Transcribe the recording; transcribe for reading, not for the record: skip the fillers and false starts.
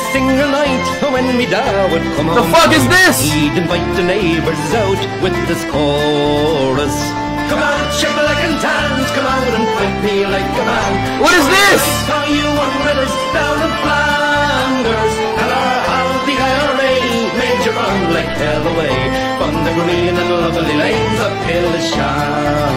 single night when me da would come home. The fuck is this? He'd invite the neighbours out with this chorus. Come out, shake like and dance, come out and fight me like a man. What is this? How you won with us down in Flanders, and how the IRA made you run like hell away from the green and lovely lanes of Killishan.